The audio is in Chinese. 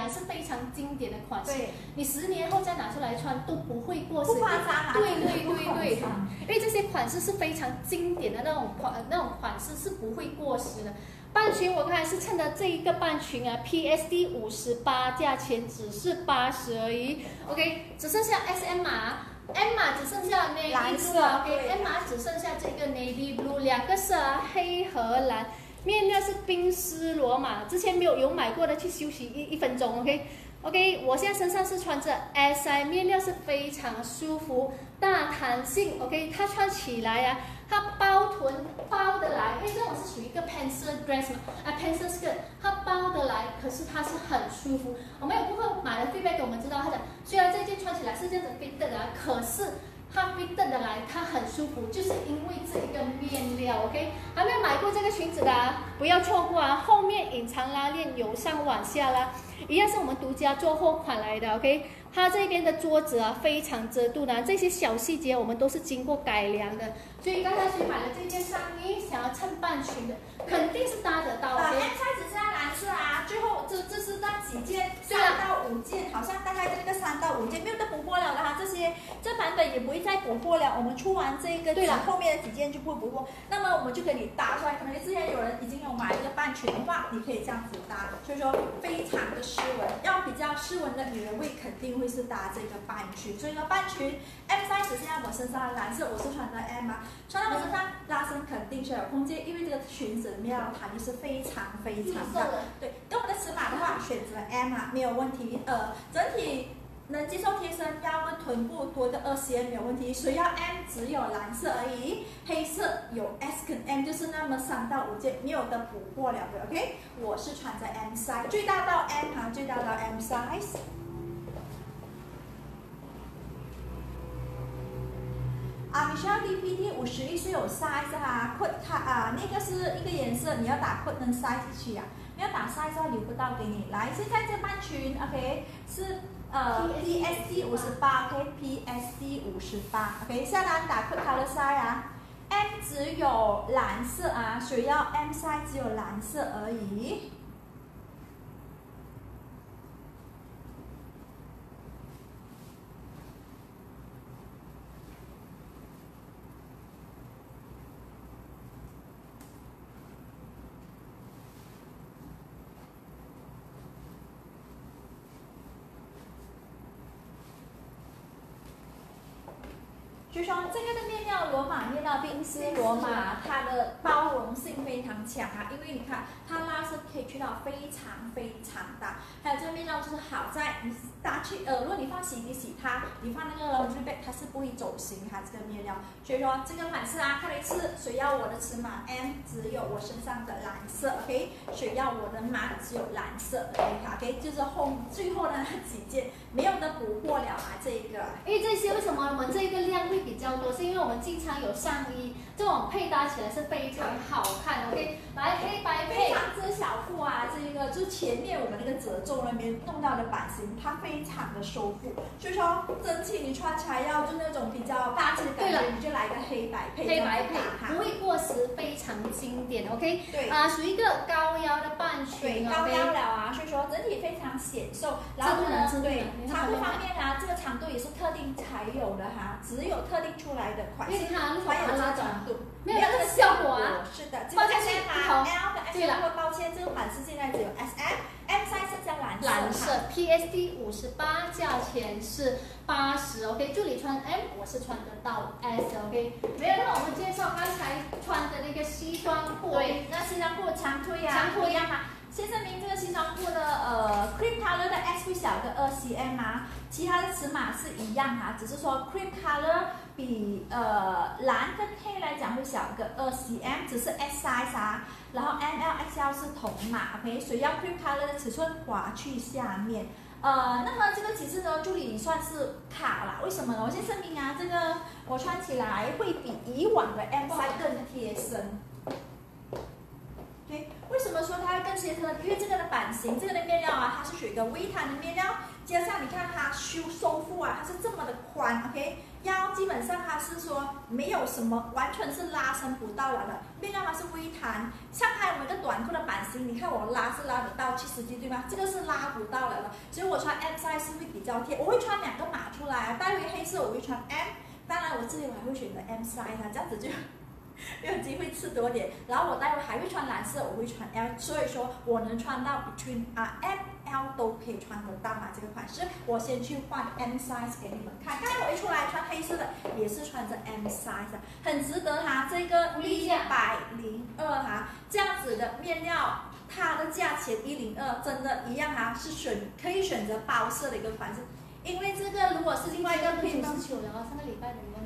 是非常经典的款式。 对， 你10年后再拿出来穿都不会过时。 不夸张啊！ 对，因为这些款式是非常经典的那种款式是不会过时的。半裙我刚才是趁着这一个半裙啊 ，PSD 58，价钱只是80而已。OK， 只剩下 SM 码。M 码只剩下 navy blue OK，M 码只剩下这个 navy blue， 2个色啊，黑和蓝，面料是冰丝罗马，之前有买过的去休息1分钟 OK， 我现在身上是穿着 SI， 面料是非常舒服，大弹性 OK， 它穿起来啊，它包臀包得来，因为这种是属于一个 pencil dress 嘛，pencil skirt， 它包得来，可是它是很舒服。我们有顾客买了 feedback 给我们知道，他讲虽然这件穿起来是这样子 fit 的啊，可是它 fit 得来，它很舒服，就是因为这一个面料 OK。还没有买过这个裙子的啊，不要错过啊！后面隐藏拉链，由上往下啦，一样是我们独家做后款来的 OK。它这边的桌子啊，非常遮肚的，这些小细节我们都是经过改良的。所以刚才谁买了这件上衣，想要衬半裙的，肯定是搭得到的。 M size 只剩下蓝色啊，最后这是那几件，3到5件，好像大概这个3到5件，没有再补货了的哈。这版本也不会再补货了，我们出完这个后面的几件就不会补货，那么我们就可以搭出来。可能之前有人已经有买这个半裙的话，你可以这样子搭，所以说非常的斯文，要比较斯文的女人味肯定会是搭这个半裙。所以说半裙 M size 只剩下我身上的蓝色，我是穿的 M 啊，穿到我身上拉伸肯定是有空间，因为这个裙子的面料弹力是非常大。对，跟我们的尺码的话，选择 M 啊，没有问题。整体能接受贴身腰跟臀部多个2cm没有问题。谁要 M 只有蓝色而已，黑色有 S 跟 M， 就是那么3到5件，没有的补货了的 OK。我是穿着 M size， 最大到 M 哈，最大到 M size。你需要 DPT 51是有 size 哈，code 它那个是一个颜色，你要打 code 跟 size 一起啊，没有打 size 的话留不到给你。来，现在这半裙 OK 是PSD 58 OK PSD 58 OK， 下单打 code color size 啊 ，M 只有蓝色啊，谁要 M size 只有蓝色而已。就说这个的面料罗马面料冰丝罗马，它的包容性非常强啊，因为你看它拉伸可以去到非常大，还有这个面料就是好在你搭去如果你放洗衣机洗它，你放那个 laundry bag 它是不会走形它这个面料，所以说这个款式啊，看了一次，谁要我的尺码 M 只有我身上的蓝色 OK， 谁要我的码只有蓝色 OK， 就是最后的那几件没有的补货了啊这个， 因为这些为什么我们这个量会比较多，是因为我们经常有上衣，这种配搭起来是非常好看的 OK， 来黑白配， 非常遮小腹啊，这个就是前面我们那个褶皱那边弄到的版型，它非常的收腹，所以说整体你穿起来要就那种比较大气的感觉，你就来个黑白配， 不会过时，非常经典 OK。 对属于一个高腰的半裙， 对，高腰了啊，所以说整体非常显瘦，然后呢，对长度方面啊，这个长度也是特定才有的哈，只有特定出来的款式才有这个长度， 没有那个效果啊。 是的，这个 S M L 跟 S M， 抱歉，这个款式现在只有 S M size 剩下蓝色 PSD 58，价钱是80 OK， 助理穿 M， 我是穿得到 S OK。没有，那我们介绍刚才穿的那个西装裤， 对，那西装裤长腿啊，长腿一样哈。先声明，这个西装裤的cream color 的 S 会小个2cm啊，其他的尺码是一样哈，只是说 cream color 比蓝跟黑来讲会小个2cm， 只是 S size 啊，然后 ML、XL 是同码 ，OK， 所以要 cream color 的尺寸划去下面。那么这个其实呢，助理算是卡啦，为什么呢？我先声明啊，这个我穿起来会比以往的 M size 更贴身。对，为什么说它它更贴身，因为这个的版型，这个的面料啊，它是属于一个微弹的面料，加上你看它收腹啊，它是这么的宽 ，OK， 腰基本上它是说没有什么，完全是拉伸不到了的，面料它是微弹，像它我们的短裤的版型，你看我拉是拉得到70斤对吗？这个是拉不到了的，所以我穿 M size 是会比较贴，我会穿2个码出来，待会黑色我会穿 M， 当然我这里我还会选择 M size 啊，这样子就。没有机会吃多点，然后我待会还会穿蓝色，我会穿 L， 所以说我能穿到 between M、L 都可以穿得到这个款式。我先去换 M size 给你们看，刚才我一出来穿黑色的，也是穿着 M size， 很值得这个102这样子的面料，它的价钱102，真的一样是可以选择包色的一个款式，因为这个如果是另外一个配不上球了，上个礼拜的。